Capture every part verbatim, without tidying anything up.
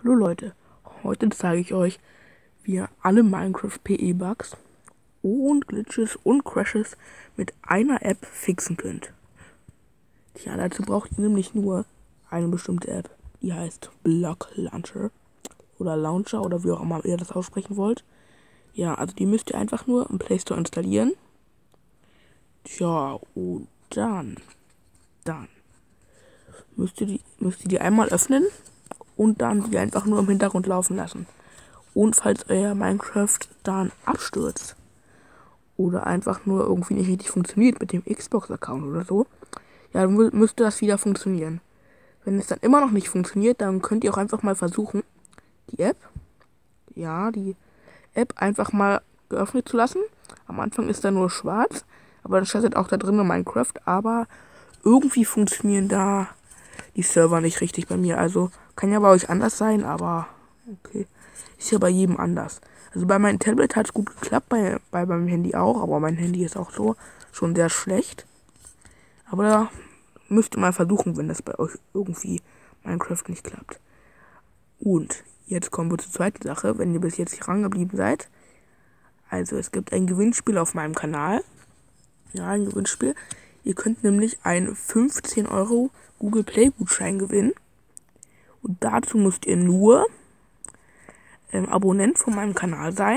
Hallo Leute, heute zeige ich euch, wie ihr alle Minecraft P E-Bugs und Glitches und Crashes mit einer App fixen könnt. Tja, dazu braucht ihr nämlich nur eine bestimmte App, die heißt Block Launcher oder Launcher oder wie auch immer ihr das aussprechen wollt. Ja, also die müsst ihr einfach nur im Play Store installieren. Tja, und dann, dann müsst ihr die, müsst ihr die einmal öffnen und dann die einfach nur im Hintergrund laufen lassen. Und falls euer Minecraft dann abstürzt oder einfach nur irgendwie nicht richtig funktioniert mit dem Xbox-Account oder so, ja, dann müsste das wieder funktionieren. Wenn es dann immer noch nicht funktioniert, dann könnt ihr auch einfach mal versuchen, die App, ja, die App einfach mal geöffnet zu lassen. Am Anfang ist da nur schwarz, aber dann startet auch da drinnen Minecraft, aber irgendwie funktionieren da die Server nicht richtig bei mir. Also kann ja bei euch anders sein, aber okay. Ist ja bei jedem anders. Also bei meinem Tablet hat es gut geklappt, bei, bei meinem Handy auch, aber mein Handy ist auch so schon sehr schlecht. Aber da müsst ihr mal versuchen, wenn das bei euch irgendwie Minecraft nicht klappt. Und jetzt kommen wir zur zweiten Sache, wenn ihr bis jetzt hier rangeblieben seid. Also es gibt ein Gewinnspiel auf meinem Kanal. Ja, ein Gewinnspiel. Ihr könnt nämlich einen fünfzehn Euro Google Play Gutschein gewinnen. Und dazu müsst ihr nur ähm, Abonnent von meinem Kanal sein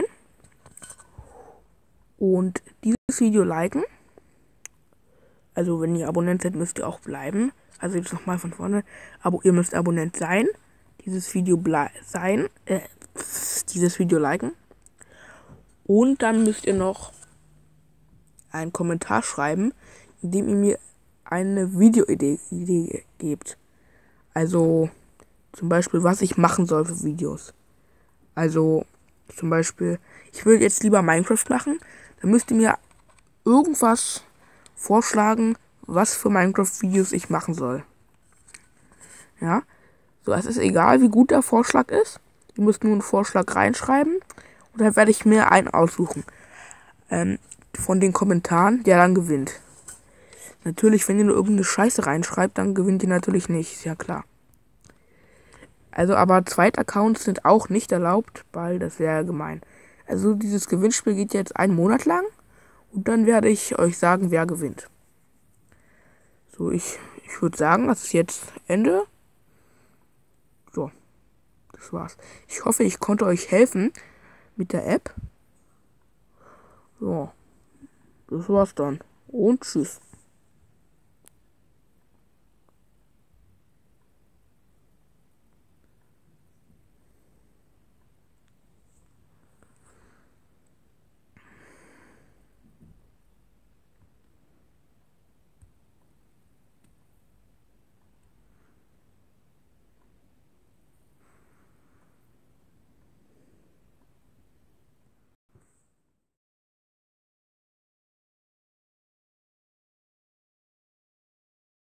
und dieses Video liken. Also wenn ihr Abonnent seid, müsst ihr auch bleiben. Also jetzt nochmal von vorne. Aber ihr müsst Abonnent sein, dieses Video sein, äh, dieses Video liken. Und dann müsst ihr noch einen Kommentar schreiben, in dem ihr mir eine Videoidee Idee gebt. Also zum Beispiel, was ich machen soll für Videos. Also zum Beispiel, ich will jetzt lieber Minecraft machen. Dann müsst ihr mir irgendwas vorschlagen, was für Minecraft-Videos ich machen soll. Ja, so, es ist egal, wie gut der Vorschlag ist. Ihr müsst nur einen Vorschlag reinschreiben und dann werde ich mir einen aussuchen. Ähm, von den Kommentaren, der dann gewinnt. Natürlich, wenn ihr nur irgendeine Scheiße reinschreibt, dann gewinnt ihr natürlich nicht, ist ja klar. Also, aber Zweitaccounts sind auch nicht erlaubt, weil das wäre gemein. Also, dieses Gewinnspiel geht jetzt einen Monat lang und dann werde ich euch sagen, wer gewinnt. So, ich, ich würde sagen, das ist jetzt Ende. So, das war's. Ich hoffe, ich konnte euch helfen mit der App. So, das war's dann. Und tschüss.